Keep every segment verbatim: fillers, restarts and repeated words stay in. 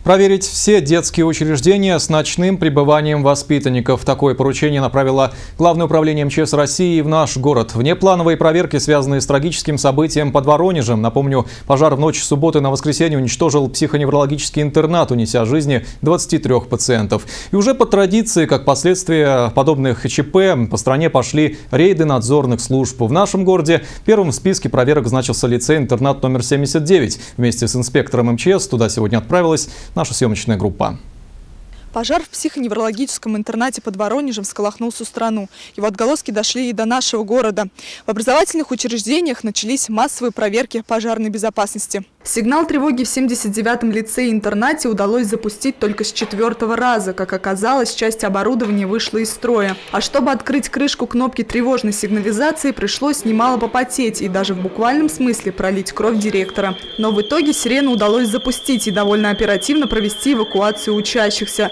Проверить все детские учреждения с ночным пребыванием воспитанников. Такое поручение направило Главное управление эм че эс России в наш город. Внеплановые проверки, связанные с трагическим событием под Воронежем. Напомню, пожар в ночь с субботы на воскресенье уничтожил психоневрологический интернат, унеся жизни двадцати трёх пациентов. И уже по традиции, как последствия подобных ЧП, по стране пошли рейды надзорных служб. В нашем городе первым в списке проверок значился лицей-интернат номер семьдесят девять. Вместе с инспектором эм че эс туда сегодня отправилась наша съемочная группа. Пожар в психоневрологическом интернате под Воронежем всколыхнул всю страну. Его отголоски дошли и до нашего города. В образовательных учреждениях начались массовые проверки пожарной безопасности. Сигнал тревоги в семьдесят девятом лицее-интернате удалось запустить только с четвертого раза. Как оказалось, часть оборудования вышла из строя. А чтобы открыть крышку кнопки тревожной сигнализации, пришлось немало попотеть и даже в буквальном смысле пролить кровь директора. Но в итоге сирену удалось запустить и довольно оперативно провести эвакуацию учащихся.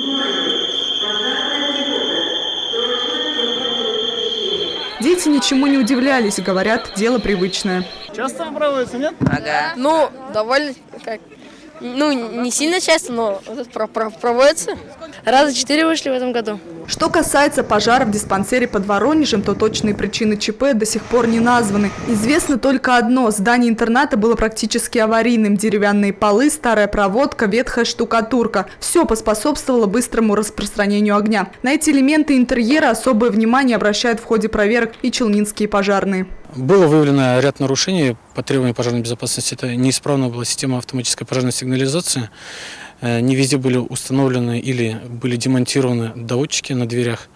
Дети ничему не удивлялись, говорят, дело привычное. Часто проводится, нет? Ага. Ну, довольно, как, ну, не сильно часто, но проводится. Раза четыре вышли в этом году. Что касается пожара в диспансере под Воронежем, то точные причины ЧП до сих пор не названы. Известно только одно – здание интерната было практически аварийным. Деревянные полы, старая проводка, ветхая штукатурка – все поспособствовало быстрому распространению огня. На эти элементы интерьера особое внимание обращают в ходе проверок и челнинские пожарные. Было выявлено ряд нарушений по требованию пожарной безопасности. Это неисправна была система автоматической пожарной сигнализации. Не везде были установлены или были демонтированы доводчики на дверях.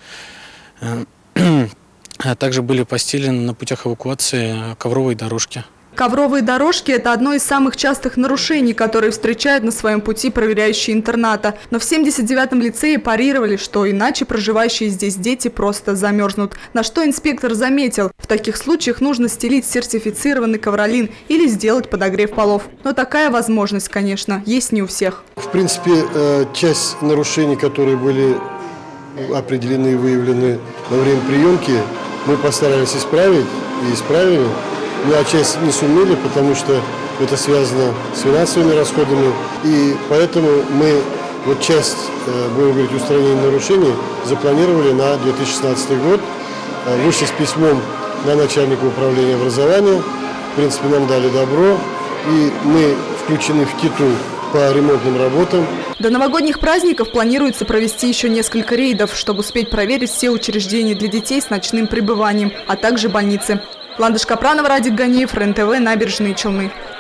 А также были постелены на путях эвакуации ковровые дорожки. Ковровые дорожки – это одно из самых частых нарушений, которые встречают на своем пути проверяющие интерната. Но в семьдесят девятом лицее парировали, что иначе проживающие здесь дети просто замерзнут. На что инспектор заметил, в таких случаях нужно стелить сертифицированный ковролин или сделать подогрев полов. Но такая возможность, конечно, есть не у всех. В принципе, часть нарушений, которые были определены и выявлены во время приемки, мы постарались исправить и исправили. Ну, а часть не сумели, потому что это связано с финансовыми расходами. И поэтому мы вот часть, будем говорить, устранения нарушений запланировали на две тысячи шестнадцатый год. Вышли с письмом на начальника управления образования. В принципе, нам дали добро. И мы включены в КИТу по ремонтным работам. До новогодних праздников планируется провести еще несколько рейдов, чтобы успеть проверить все учреждения для детей с ночным пребыванием, а также больницы. Ландыш Капранова, Радик Ганиев, РЕН-ТВ, Набережные Челны.